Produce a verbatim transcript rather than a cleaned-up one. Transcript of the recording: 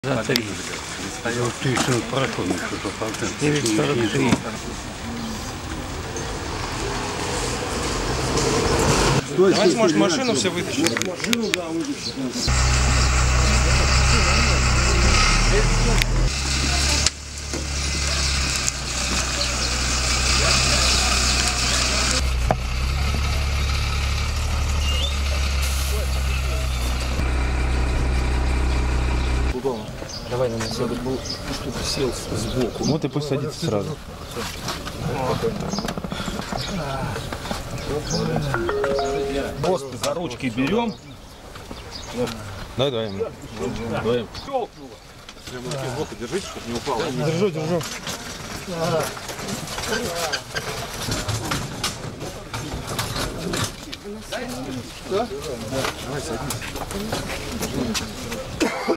За три. девять сорок три. Давайте, может, машину все вытащим. Машину, да, вытащим. Удобно. Давай на нас, чтобы был, чтобы сел сбоку. Вот и пусть садится сразу. Босс, за ручки берем. Давай, давай. Давай. Сбоку держите, чтобы не упало. Держу, держу. Давай садись.